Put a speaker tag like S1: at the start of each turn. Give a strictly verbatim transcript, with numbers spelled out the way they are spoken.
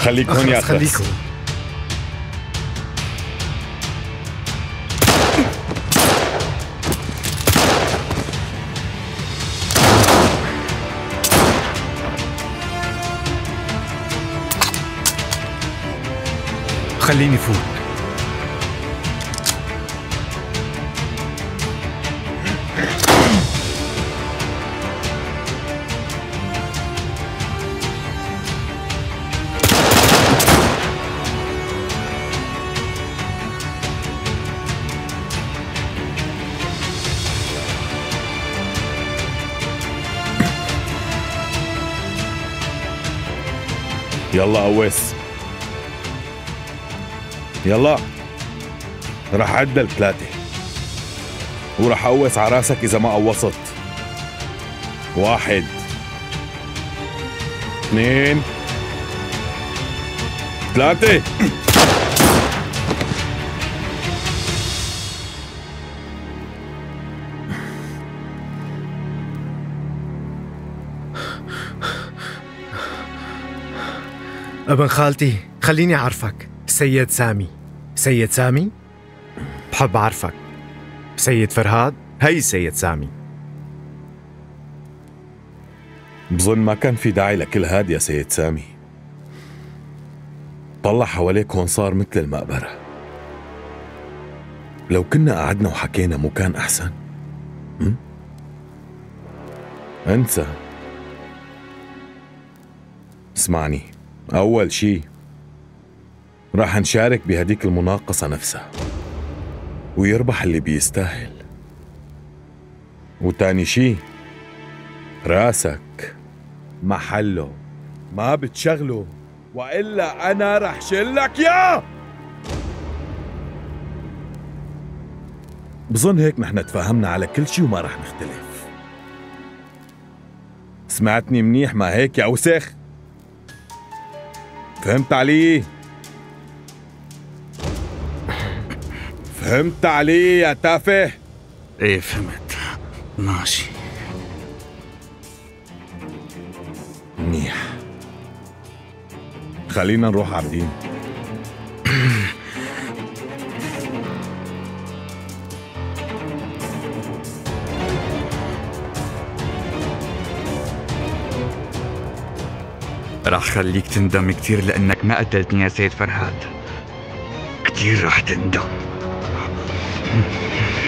S1: خليك هون يا
S2: أخرس خليك هون. خليني فوت.
S1: يلا قوس، يلا رح عدل ثلاثة ورح قوس على راسك إذا ما قوصت. واحد، اثنين، ثلاثة.
S2: ابن خالتي خليني أعرفك، سيد سامي. سيد سامي؟ بحب أعرفك. سيد فرهاد؟ هي سيد سامي.
S1: بظن ما كان في داعي لكل هاد يا سيد سامي. طلع حواليك هون صار مثل المقبرة. لو كنا قعدنا وحكينا مو كان أحسن؟ م? انسى. اسمعني، أول شي راح نشارك بهديك المناقصة نفسها ويربح اللي بيستاهل. وتاني شي راسك محله، ما بتشغله وإلا أنا رح شلك يا. بظن هيك نحن تفاهمنا على كل شي وما رح نختلف. سمعتني منيح ما هيك يا وسخ؟ فهمت علي؟ فهمت علي يا تافه؟
S3: ايه فهمت. ماشي
S1: منيح. خلينا نروح عابدين.
S3: رح خليك تندم كتير لأنك ما قتلتني يا سيد فرهاد. كتير رح تندم.